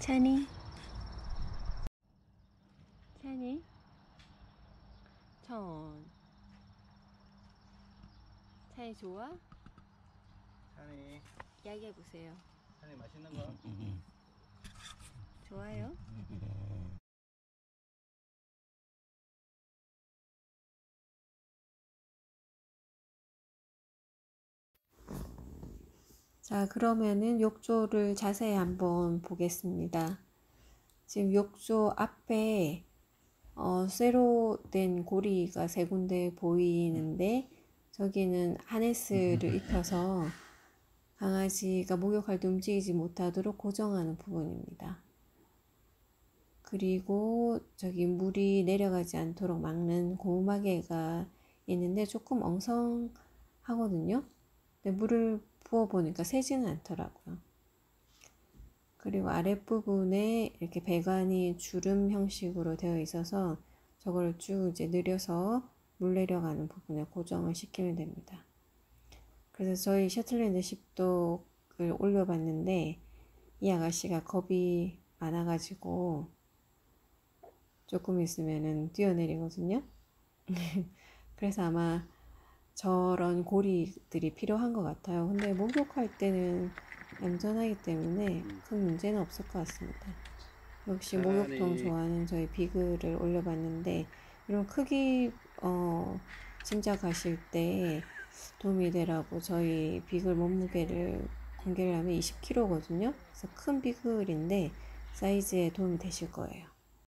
찬이? 찬이? 찬이 좋아? 찬이 이야기해보세요. 찬이 맛있는 거? 좋아요? 자, 그러면은 욕조를 자세히 한번 보겠습니다. 지금 욕조 앞에 쇠로 된 고리가 세 군데 보이는데 저기는 하네스를 입혀서 강아지가 목욕할 때 움직이지 못하도록 고정하는 부분입니다. 그리고 저기 물이 내려가지 않도록 막는 고무마개가 있는데 조금 엉성하거든요. 근데 물을 부어보니까 새지는 않더라고요. 그리고 아랫부분에 이렇게 배관이 주름 형식으로 되어 있어서 저걸 쭉 이제 늘려서 물 내려가는 부분에 고정을 시키면 됩니다. 그래서 저희 셔틀랜드 십독을 올려봤는데 이 아가씨가 겁이 많아가지고 조금 있으면은 뛰어내리거든요. 그래서 아마 저런 고리들이 필요한 것 같아요. 근데 목욕할 때는 얌전하기 때문에 큰 문제는 없을 것 같습니다. 역시 목욕통 좋아하는 저희 비글을 올려봤는데 이런 크기 짐작하실 때 도움이 되라고 저희 비글 몸무게를 공개를 하면 20kg거든요. 그래서 큰 비글인데 사이즈에 도움이 되실 거예요.